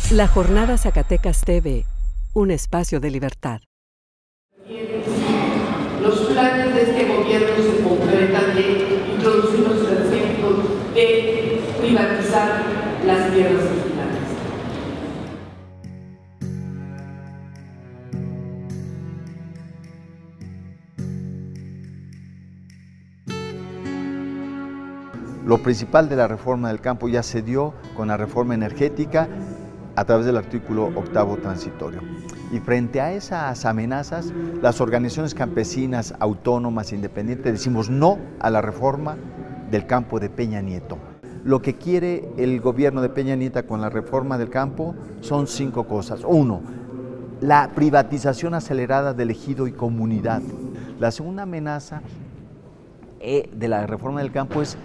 La Jornada Zacatecas TV, un espacio de libertad. Los planes de este gobierno se concretan de introducir los efectos de privatizar las tierras digitales. Lo principal de la reforma del campo ya se dio con la reforma energética a través del artículo 8º transitorio. Y frente a esas amenazas, las organizaciones campesinas, autónomas, independientes, decimos no a la reforma del campo de Peña Nieto. Lo que quiere el gobierno de Peña Nieto con la reforma del campo son 5 cosas. 1, la privatización acelerada del ejido y comunidad. La segunda amenaza de la reforma del campo es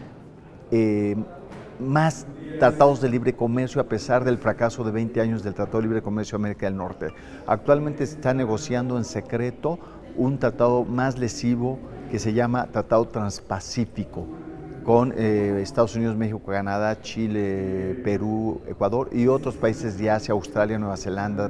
más tratados de libre comercio a pesar del fracaso de 20 años del Tratado de Libre Comercio de América del Norte. Actualmente se está negociando en secreto un tratado más lesivo que se llama Tratado Transpacífico con Estados Unidos, México, Canadá, Chile, Perú, Ecuador y otros países de Asia, Australia, Nueva Zelanda,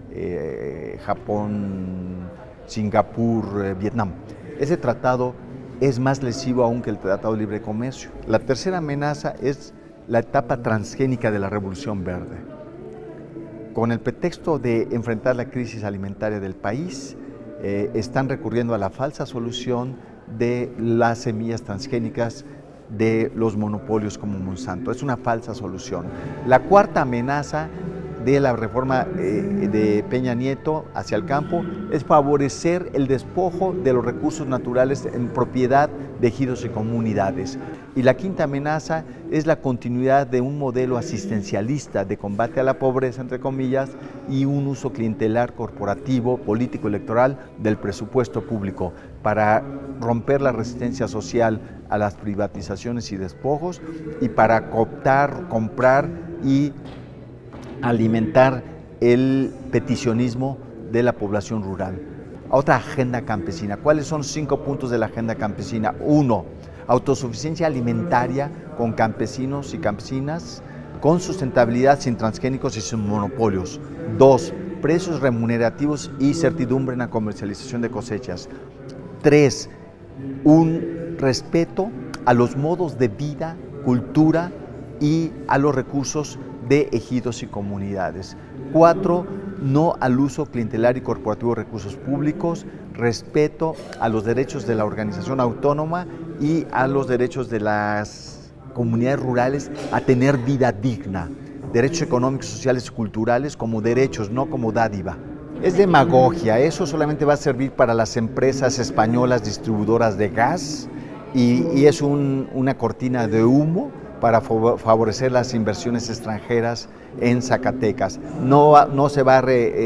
Japón, Singapur, Vietnam. Ese tratado es más lesivo aún que el Tratado de Libre Comercio. La tercera amenaza es la etapa transgénica de la Revolución Verde. Con el pretexto de enfrentar la crisis alimentaria del país, están recurriendo a la falsa solución de las semillas transgénicas de los monopolios como Monsanto. Es una falsa solución. La cuarta amenaza de la reforma de Peña Nieto hacia el campo es favorecer el despojo de los recursos naturales en propiedad de ejidos y comunidades. Y la quinta amenaza es la continuidad de un modelo asistencialista de combate a la pobreza, entre comillas, y un uso clientelar corporativo, político, electoral del presupuesto público para romper la resistencia social a las privatizaciones y despojos y para cooptar, comprar y alimentar el peticionismo de la población rural. Otra agenda campesina. ¿Cuáles son 5 puntos de la agenda campesina? 1, autosuficiencia alimentaria con campesinos y campesinas, con sustentabilidad, sin transgénicos y sin monopolios. 2, precios remunerativos y certidumbre en la comercialización de cosechas. 3, un respeto a los modos de vida, cultura y a los recursos de ejidos y comunidades. 4, no al uso clientelar y corporativo de recursos públicos, respeto a los derechos de la organización autónoma y a los derechos de las comunidades rurales a tener vida digna, derechos económicos, sociales y culturales como derechos, no como dádiva. Es demagogia, eso solamente va a servir para las empresas españolas distribuidoras de gas y es una cortina de humo para favorecer las inversiones extranjeras en Zacatecas. No se va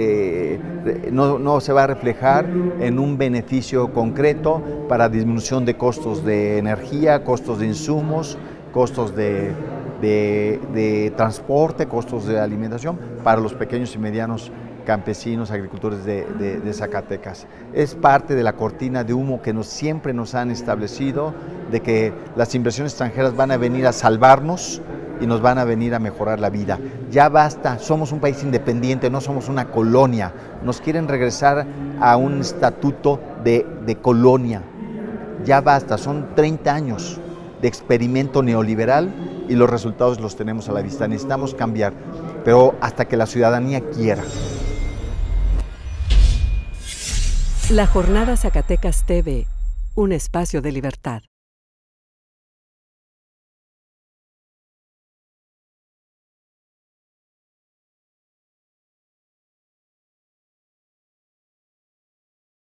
a reflejar en un beneficio concreto para disminución de costos de energía, costos de insumos, costos de transporte, costos de alimentación para los pequeños y medianos campesinos, agricultores de Zacatecas. Es parte de la cortina de humo que siempre nos han establecido de que las inversiones extranjeras van a venir a salvarnos y nos van a venir a mejorar la vida. Ya basta, somos un país independiente, no somos una colonia. Nos quieren regresar a un estatuto de colonia. Ya basta, son 30 años de experimento neoliberal y los resultados los tenemos a la vista. Necesitamos cambiar, pero hasta que la ciudadanía quiera. La Jornada Zacatecas TV, un espacio de libertad.